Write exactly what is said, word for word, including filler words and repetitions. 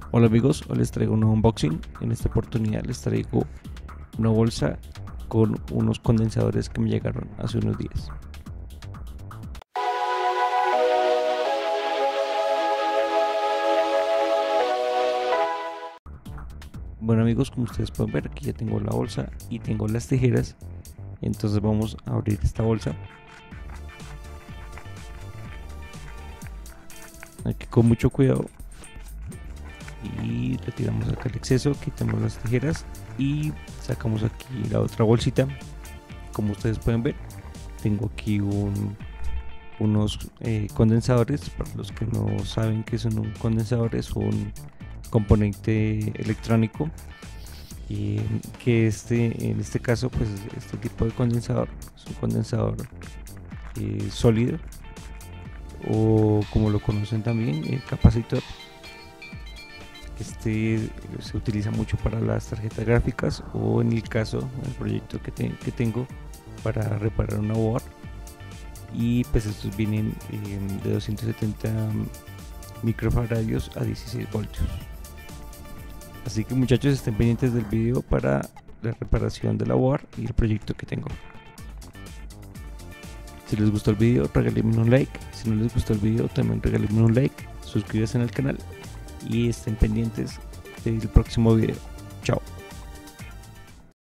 Hola amigos, hoy les traigo un nuevo unboxing. En esta oportunidad les traigo una bolsa con unos condensadores que me llegaron hace unos días. Bueno amigos, como ustedes pueden ver, aquí ya tengo la bolsa y tengo las tijeras. Entonces vamos a abrir esta bolsa. Aquí con mucho cuidado. Y retiramos acá el exceso, quitamos las tijeras y sacamos aquí la otra bolsita. Como ustedes pueden ver, tengo aquí un, unos eh, condensadores. Para los que no saben qué son un condensador, es un componente electrónico y que este en este caso pues este tipo de condensador es un condensador eh, sólido, o como lo conocen también, el capacitor. Este se utiliza mucho para las tarjetas gráficas, o en el caso, el proyecto que, te, que tengo para reparar una board. Y pues estos vienen eh, de doscientos setenta microfaradios a dieciséis voltios. Así que muchachos, estén pendientes del video para la reparación de la board y el proyecto que tengo. Si les gustó el video, regálenme un like. Si no les gustó el video, también regálenme un like. Suscríbanse al canal y estén pendientes del próximo video. Chao.